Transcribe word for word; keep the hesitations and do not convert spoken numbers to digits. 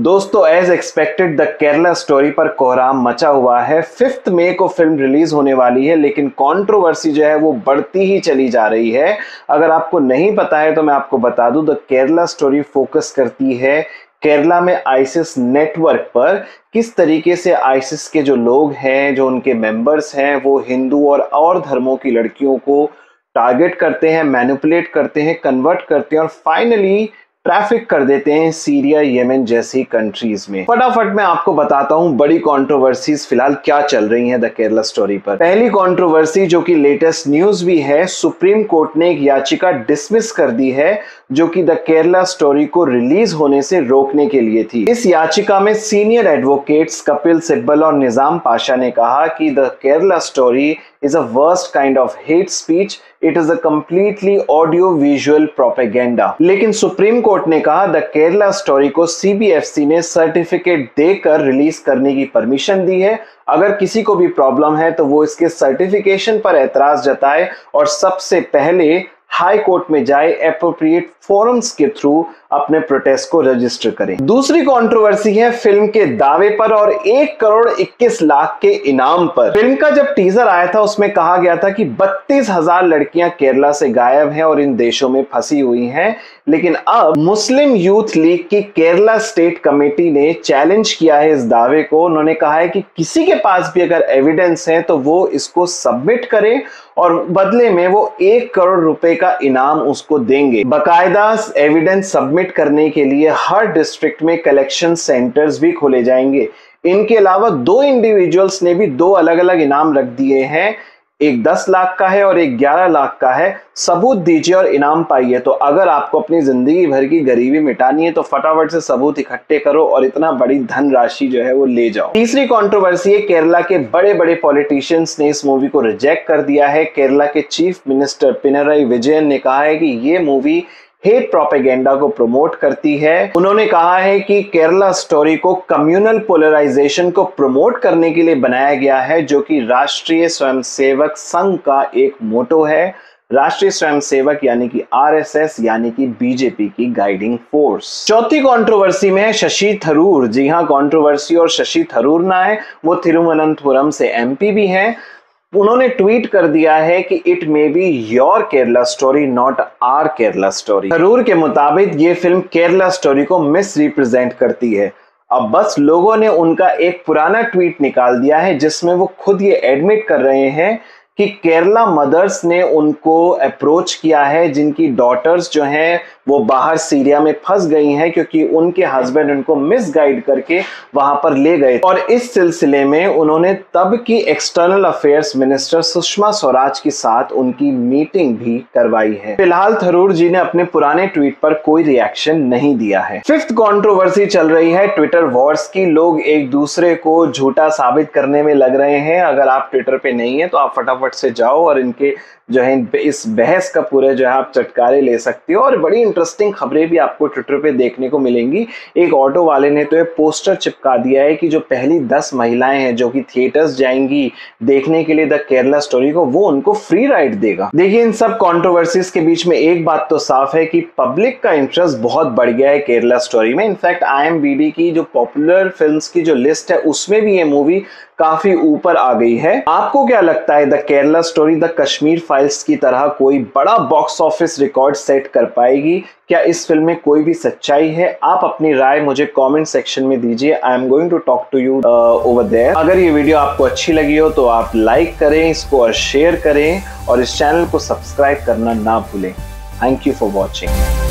दोस्तों as expected the Kerala story पर कोहराम मचा हुआ है। फिफ्थ मई को फिल्म रिलीज होने वाली है, लेकिन कंट्रोवर्सी जो है वो बढ़ती ही चली जा रही है। अगर आपको नहीं पता है तो मैं आपको बता दूं, द केरला स्टोरी फोकस करती है केरला में आइसिस नेटवर्क पर, किस तरीके से आइसिस के जो लोग हैं, जो उनके मेंबर्स हैं, वो हिंदू और और धर्मों की लड़कियों को टारगेट करते हैं, मैनिपुलेट करते हैं, कन्वर्ट करते हैं और फाइनली ट्रैफिक कर देते हैं सीरिया, येमेन जैसी कंट्रीज में। फटाफट मैं आपको बताता हूं बड़ी कंट्रोवर्सीज फिलहाल क्या चल रही हैं द केरला स्टोरी पर। पहली कंट्रोवर्सी जो कि लेटेस्ट न्यूज भी है, सुप्रीम कोर्ट ने एक याचिका डिसमिस कर दी है जो कि द केरला स्टोरी को रिलीज होने से रोकने के लिए थी। इस याचिका में सीनियर एडवोकेट्स कपिल सिब्बल और निजाम पाशा ने कहा कि the Kerala story is a worst kind of hate speech. It is a completely audio visual propaganda. लेकिन सुप्रीम कोर्ट ने कहा द केरला स्टोरी को सी बी एफ सी ने सर्टिफिकेट देकर रिलीज करने की परमिशन दी है। अगर किसी को भी प्रॉब्लम है तो वो इसके सर्टिफिकेशन पर एतराज जताए और सबसे पहले हाई कोर्ट में जाए, एप्रोप्रिएट फोरम्स के थ्रू अपने प्रोटेस्ट को रजिस्टर करें। दूसरी कंट्रोवर्सी है फिल्म के दावे पर और एक करोड़ इक्कीस लाख के इनाम पर। फिल्म का जब टीजर आया था उसमें कहा गया था कि बत्तीस हजार लड़कियां केरला से गायब हैं और इन देशों में फंसी हुई हैं, लेकिन अब मुस्लिम यूथ लीग की केरला स्टेट कमेटी ने चैलेंज किया है इस दावे को। उन्होंने कहा है कि किसी के पास भी अगर एविडेंस है तो वो इसको सबमिट करे और बदले में वो एक करोड़ रुपए का इनाम उसको देंगे। बाकायदा एविडेंस सबमिट करने के लिए हर डिस्ट्रिक्ट में कलेक्शन सेंटर्स भी खोले जाएंगे। इनके अलावा दो इंडिविजुअल्स ने भी दो अलग अलग इनाम रख दिए हैं, एक दस लाख का है और एक ग्यारह लाख का है। सबूत दीजिए और इनाम पाइए। तो अगर आपको अपनी जिंदगी भर की गरीबी मिटानी है तो फटाफट से सबूत इकट्ठे करो और इतना बड़ी धनराशि जो है वो ले जाओ। तीसरी कंट्रोवर्सी है, केरला के बड़े बड़े पॉलिटिशियंस ने इस मूवी को रिजेक्ट कर दिया है। केरला के चीफ मिनिस्टर पिनराई विजयन ने कहा है कि ये मूवी हेट प्रोपेगेंडा को प्रमोट करती है। उन्होंने कहा है कि केरला स्टोरी को कम्युनल पोलराइजेशन को प्रमोट करने के लिए बनाया गया है, जो कि राष्ट्रीय स्वयंसेवक संघ का एक मोटो है। राष्ट्रीय स्वयंसेवक यानी कि आर एस एस यानी कि बी जे पी की गाइडिंग फोर्स। चौथी कंट्रोवर्सी में है शशि थरूर। जी हां, कंट्रोवर्सी और शशि थरूर ना है, वो तिरुवनंतपुरम से एम पी भी हैं। उन्होंने ट्वीट कर दिया है कि it may be your Kerala story not our Kerala story. Tharoor के मुताबिक ये फिल्म केरला स्टोरी को मिस रिप्रेजेंट करती है। अब बस लोगों ने उनका एक पुराना ट्वीट निकाल दिया है जिसमें वो खुद ये एडमिट कर रहे हैं कि केरला मदर्स ने उनको अप्रोच किया है जिनकी डॉटर्स जो हैं वो बाहर सीरिया में फंस गई हैं क्योंकि उनके हस्बैंड उनको मिसगाइड करके वहां पर ले गए। और इस सिलसिले में उन्होंने तब की external affairs minister Sushma Swaraj के साथ उनकी मीटिंग भी करवाई है। फिलहाल थरूर जी ने अपने पुराने ट्वीट पर कोई रिएक्शन नहीं दिया है। फिफ्थ कंट्रोवर्सी चल रही है ट्विटर वॉर्स की। लोग एक दूसरे को झूठा साबित करने में लग रहे हैं। अगर आप ट्विटर पे नहीं है तो आप फटाफट से जाओ और इनके जो है इस बहस का पूरे जो है आप चटकारे ले सकते हो। और बड़ी इंटरेस्टिंग खबरें भी आपको ट्विटर पे देखने को मिलेंगी। एक ऑटो वाले ने तो ये पोस्टर चिपका दिया है कि जो पहली दस महिलाएं हैं जो कि थिएटर्स जाएंगी देखने के लिए द केरला स्टोरी को, वो उनको फ्री राइड देगा। देखिए, इन सब कंट्रोवर्सीज के बीच में एक बात तो साफ है कि पब्लिक का इंटरेस्ट बहुत बढ़ गया है केरला स्टोरी में। In fact I M B D की जो पॉपुलर फिल्म्स की जो लिस्ट है उसमें भी ये मूवी काफी ऊपर आ गई है। आपको क्या लगता है, the Kerala story the Kashmir files की तरह कोई बड़ा बॉक्स ऑफिस रिकॉर्ड सेट कर पाएगी? क्या इस फिल्म में कोई भी सच्चाई है? आप अपनी राय मुझे कमेंट सेक्शन में दीजिए। I am going to talk to you over there. अगर ये वीडियो आपको अच्छी लगी हो तो आप लाइक करें इसको और शेयर करें और इस चैनल को सब्सक्राइब करना ना भूलें। Thank you for watching.